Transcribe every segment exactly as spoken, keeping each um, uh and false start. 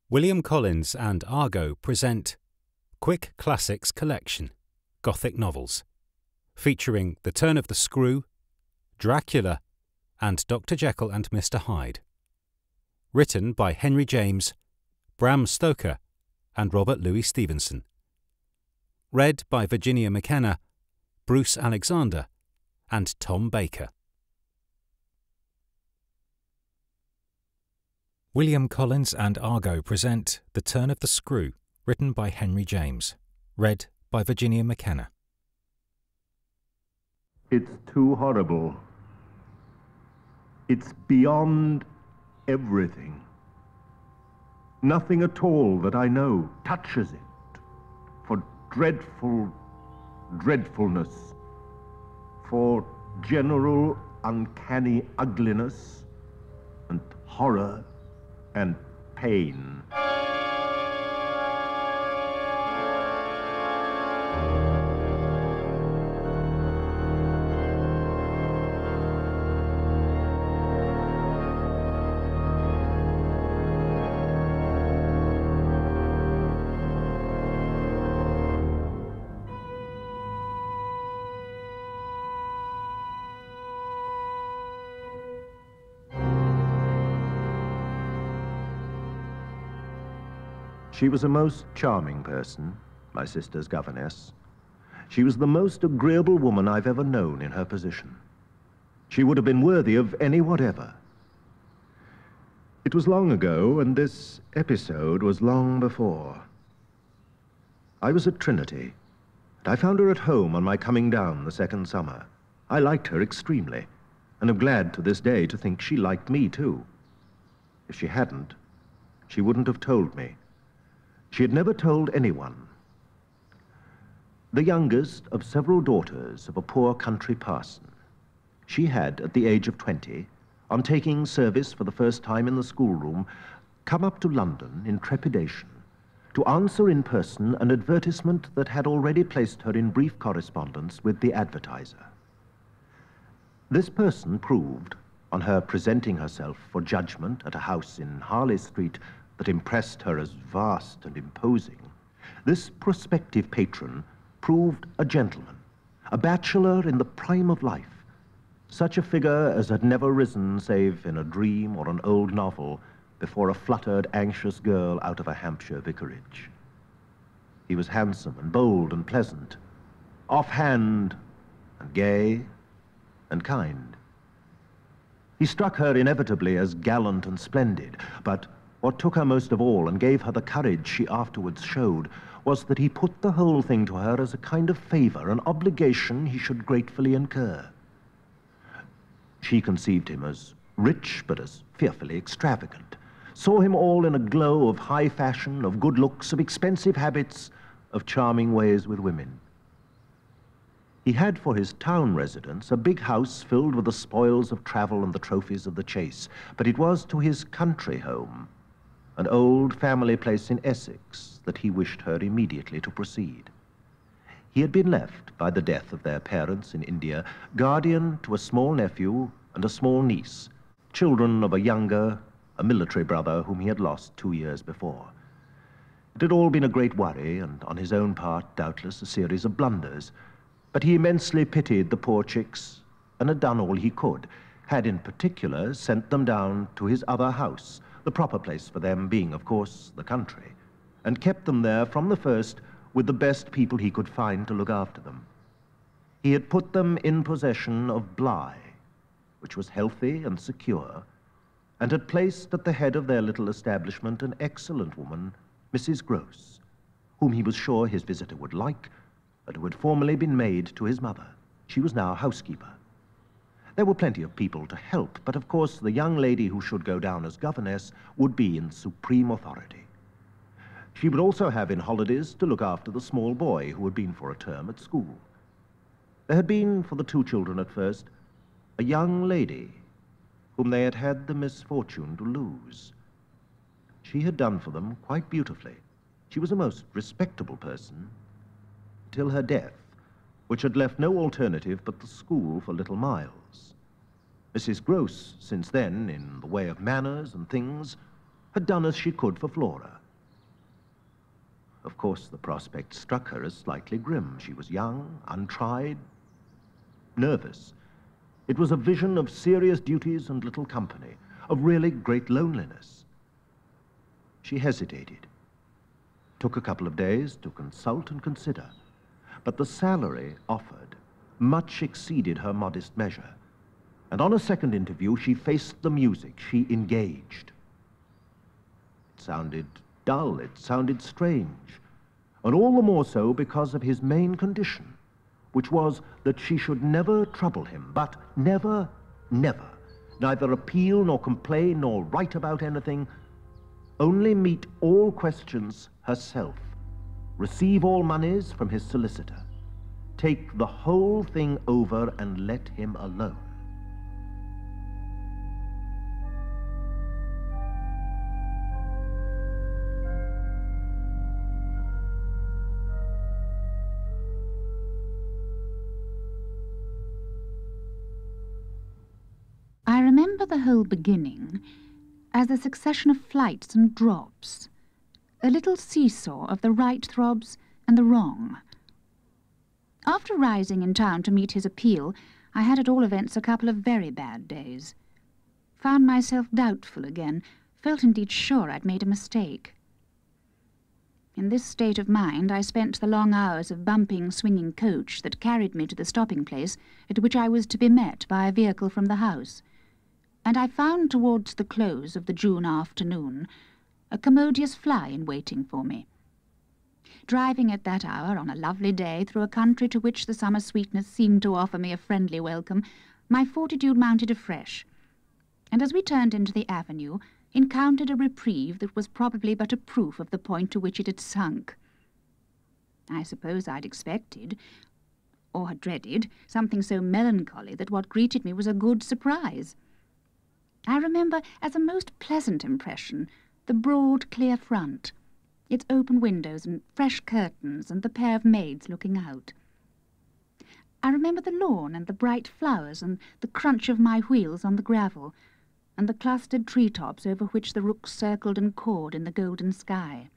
William Collins and Argo present Quick Classics Collection, Gothic novels, featuring The Turn of the Screw, Dracula, and Doctor Jekyll and Mister Hyde. Written by Henry James, Bram Stoker, and Robert Louis Stevenson. Read by Virginia McKenna, Bruce Alexander, and Tom Baker. William Collins and Argo present The Turn of the Screw, written by Henry James. Read by Virginia McKenna. It's too horrible. It's beyond everything. Nothing at all that I know touches it. For dreadful dreadfulness, for general uncanny ugliness and horror and pain. She was a most charming person, my sister's governess. She was the most agreeable woman I've ever known in her position. She would have been worthy of any whatever. It was long ago, and this episode was long before. I was at Trinity, and I found her at home on my coming down the second summer. I liked her extremely, and am glad to this day to think she liked me too. If she hadn't, she wouldn't have told me. She had never told anyone. The youngest of several daughters of a poor country parson, she had, at the age of twenty, on taking service for the first time in the schoolroom, come up to London in trepidation to answer in person an advertisement that had already placed her in brief correspondence with the advertiser. This person proved, on her presenting herself for judgment at a house in Harley Street that impressed her as vast and imposing, this prospective patron proved a gentleman, a bachelor in the prime of life, such a figure as had never risen save in a dream or an old novel before a fluttered, anxious girl out of a Hampshire vicarage. He was handsome and bold and pleasant, offhand and gay and kind. He struck her inevitably as gallant and splendid, but what took her most of all and gave her the courage she afterwards showed was that he put the whole thing to her as a kind of favor, an obligation he should gratefully incur. She conceived him as rich but as fearfully extravagant, saw him all in a glow of high fashion, of good looks, of expensive habits, of charming ways with women. He had for his town residence a big house filled with the spoils of travel and the trophies of the chase, but it was to his country home, an old family place in Essex, that he wished her immediately to proceed. He had been left, by the death of their parents in India, guardian to a small nephew and a small niece, children of a younger, a military brother whom he had lost two years before. It had all been a great worry, and on his own part, doubtless, a series of blunders, but he immensely pitied the poor chicks and had done all he could, had in particular sent them down to his other house, the proper place for them being, of course, the country, and kept them there from the first with the best people he could find to look after them. He had put them in possession of Bly, which was healthy and secure, and had placed at the head of their little establishment an excellent woman, Missus Gross, whom he was sure his visitor would like, but who had formerly been maid to his mother. She was now housekeeper. There were plenty of people to help, but of course the young lady who should go down as governess would be in supreme authority. She would also have in holidays to look after the small boy who had been for a term at school. There had been, for the two children at first, a young lady whom they had had the misfortune to lose. She had done for them quite beautifully. She was a most respectable person, till her death, which had left no alternative but the school for little Miles. Missus Gross, since then, in the way of manners and things, had done as she could for Flora. Of course, the prospect struck her as slightly grim. She was young, untried, nervous. It was a vision of serious duties and little company, of really great loneliness. She hesitated, took a couple of days to consult and consider, but the salary offered much exceeded her modest measure. And on a second interview, she faced the music. She engaged. It sounded dull, it sounded strange, and all the more so because of his main condition, which was that she should never trouble him, but never, never, neither appeal nor complain nor write about anything, only meet all questions herself, receive all monies from his solicitor, take the whole thing over and let him alone. I remember the whole beginning as a succession of flights and drops, a little seesaw of the right throbs and the wrong. After rising in town to meet his appeal, I had at all events a couple of very bad days. Found myself doubtful again, felt indeed sure I'd made a mistake. In this state of mind, I spent the long hours of bumping, swinging coach that carried me to the stopping place at which I was to be met by a vehicle from the house, and I found towards the close of the June afternoon a commodious fly in waiting for me. Driving at that hour on a lovely day through a country to which the summer sweetness seemed to offer me a friendly welcome, my fortitude mounted afresh, and as we turned into the avenue, encountered a reprieve that was probably but a proof of the point to which it had sunk. I suppose I'd expected, or had dreaded, something so melancholy that what greeted me was a good surprise. I remember as a most pleasant impression the broad, clear front, its open windows and fresh curtains and the pair of maids looking out. I remember the lawn and the bright flowers and the crunch of my wheels on the gravel and the clustered treetops over which the rooks circled and cawed in the golden sky.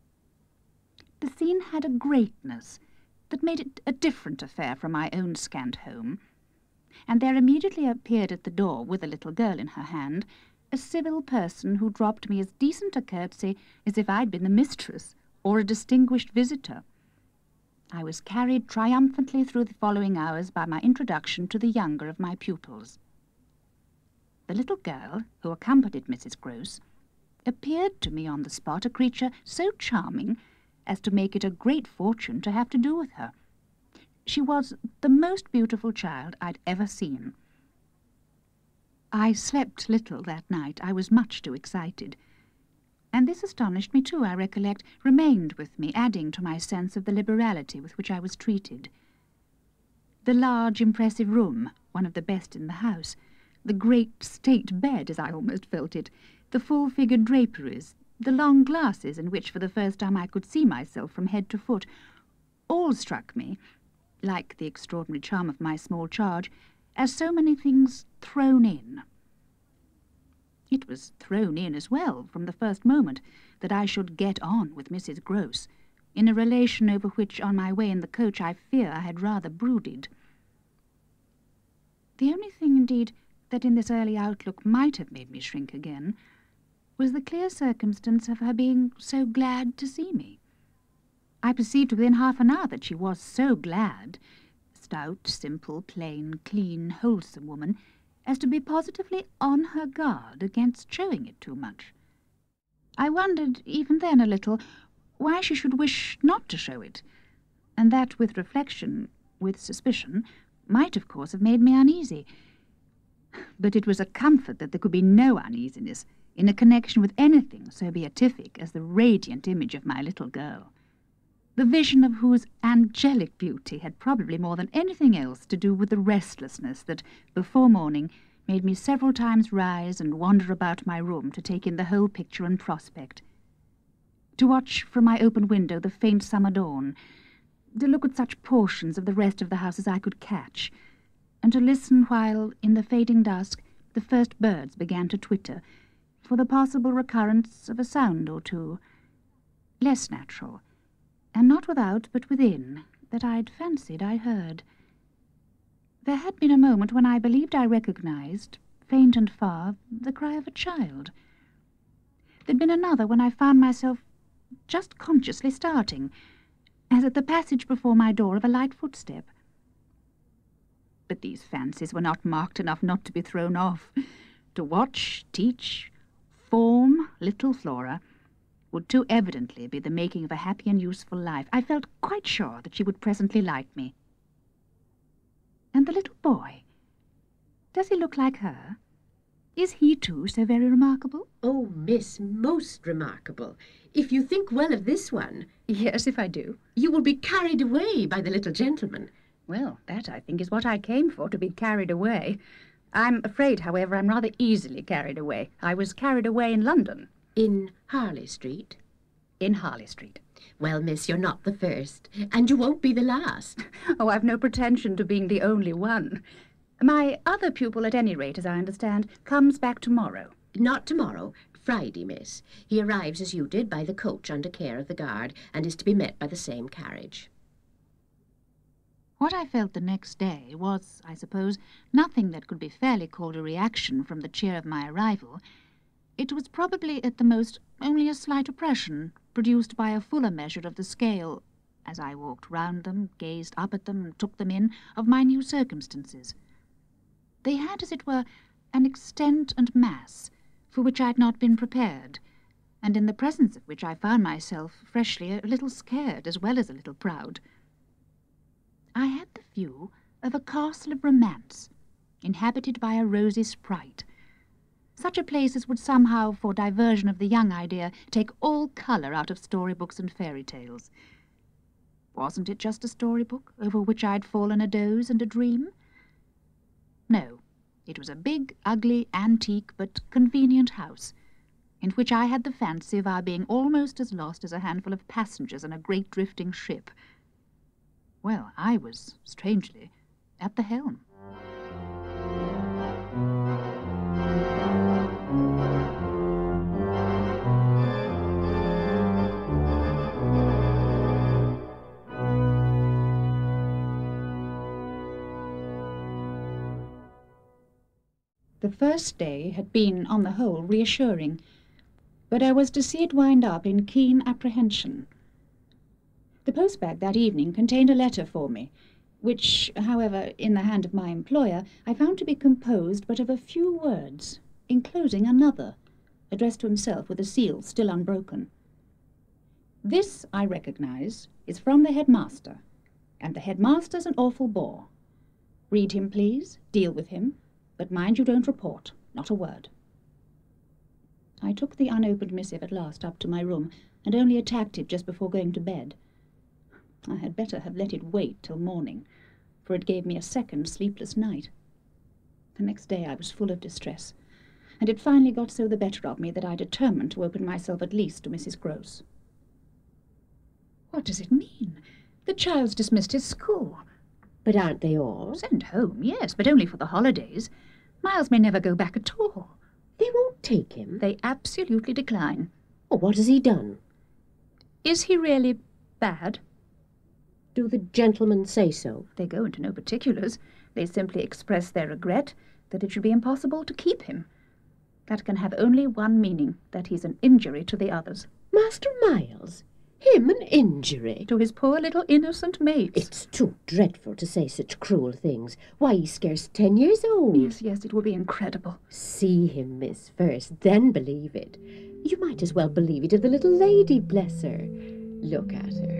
The scene had a greatness that made it a different affair from my own scant home, and there immediately appeared at the door, with a little girl in her hand, a civil person who dropped me as decent a curtsy as if I'd been the mistress or a distinguished visitor. I was carried triumphantly through the following hours by my introduction to the younger of my pupils. The little girl, who accompanied Missus Grose, appeared to me on the spot a creature so charming as to make it a great fortune to have to do with her. She was the most beautiful child I'd ever seen. I slept little that night. I was much too excited. And this astonished me too, I recollect, remained with me, adding to my sense of the liberality with which I was treated. The large, impressive room, one of the best in the house, the great state bed, as I almost felt it, the full-figured draperies, the long glasses in which for the first time I could see myself from head to foot, all struck me, like the extraordinary charm of my small charge, as so many things thrown in. It was thrown in as well, from the first moment, that I should get on with Missus Grose, in a relation over which, on my way in the coach, I fear I had rather brooded. The only thing, indeed, that in this early outlook might have made me shrink again, was the clear circumstance of her being so glad to see me. I perceived within half an hour that she was so glad, stout, simple, plain, clean, wholesome woman, as to be positively on her guard against showing it too much. I wondered, even then a little, why she should wish not to show it, and that with reflection, with suspicion, might of course have made me uneasy. But it was a comfort that there could be no uneasiness in a connection with anything so beatific as the radiant image of my little girl, the vision of whose angelic beauty had probably more than anything else to do with the restlessness that, before morning, made me several times rise and wander about my room to take in the whole picture and prospect, to watch from my open window the faint summer dawn, to look at such portions of the rest of the house as I could catch, and to listen while, in the fading dusk, the first birds began to twitter, for the possible recurrence of a sound or two, less natural, and not without but within, that I'd fancied I heard. There had been a moment when I believed I recognized, faint and far, the cry of a child. There'd been another when I found myself just consciously starting, as at the passage before my door of a light footstep. But these fancies were not marked enough not to be thrown off. To watch, teach, form little Flora would too evidently be the making of a happy and useful life. I felt quite sure that she would presently like me. And the little boy, does he look like her? Is he, too, so very remarkable? Oh, miss, most remarkable. If you think well of this one... Yes, if I do. You will be carried away by the little gentleman. Well, that, I think, is what I came for, to be carried away. I'm afraid, however, I'm rather easily carried away. I was carried away in London. In Harley Street? In Harley Street. Well, miss, you're not the first, and you won't be the last. Oh, I've no pretension to being the only one. My other pupil, at any rate, as I understand, comes back tomorrow. Not tomorrow. Friday, miss. He arrives as you did by the coach under care of the guard, and is to be met by the same carriage. What I felt the next day was, I suppose, nothing that could be fairly called a reaction from the cheer of my arrival. It was probably, at the most, only a slight oppression, produced by a fuller measure of the scale, as I walked round them, gazed up at them, and took them in, of my new circumstances. They had, as it were, an extent and mass for which I had not been prepared, and in the presence of which I found myself freshly a little scared as well as a little proud. I had the view of a castle of romance, inhabited by a rosy sprite, such a place as would somehow, for diversion of the young idea, take all colour out of storybooks and fairy tales. Wasn't it just a storybook over which I'd fallen a doze and a dream? No, it was a big, ugly, antique, but convenient house, in which I had the fancy of our being almost as lost as a handful of passengers on a great drifting ship. Well, I was, strangely, at the helm. The first day had been, on the whole, reassuring, but I was to see it wind up in keen apprehension. The postbag that evening contained a letter for me, which, however, in the hand of my employer, I found to be composed but of a few words, enclosing another, addressed to himself with a seal still unbroken. This, I recognize, is from the headmaster, and the headmaster's an awful bore. Read him, please, deal with him, but mind you don't report, not a word. I took the unopened missive at last up to my room, and only attacked it just before going to bed. I had better have let it wait till morning, for it gave me a second sleepless night. The next day I was full of distress, and it finally got so the better of me that I determined to open myself at least to Missus Grose. What does it mean? The child's dismissed his school. But aren't they all? Sent home, yes, but only for the holidays. Miles may never go back at all. They won't take him? They absolutely decline. Oh, what has he done? Is he really bad? Do the gentlemen say so? They go into no particulars. They simply express their regret that it should be impossible to keep him. That can have only one meaning, that he's an injury to the others. Master Miles? Him an injury? To his poor little innocent mates. It's too dreadful to say such cruel things. Why, he's scarce ten years old. Yes, yes, it will be incredible. See him, miss, first, then believe it. You might as well believe it of the little lady, bless her. Look at her.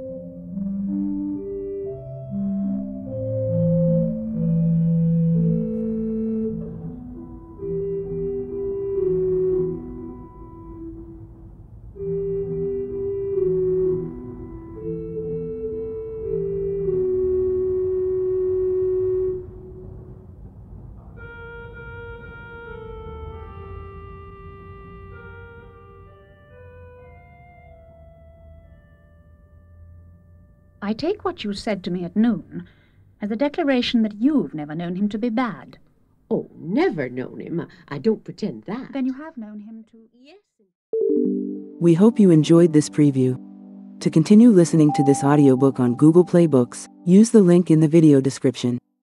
I take what you said to me at noon as a declaration that you've never known him to be bad. Oh, never known him. I don't pretend that. Then you have known him to... Yes. We hope you enjoyed this preview. To continue listening to this audiobook on Google Play Books, use the link in the video description.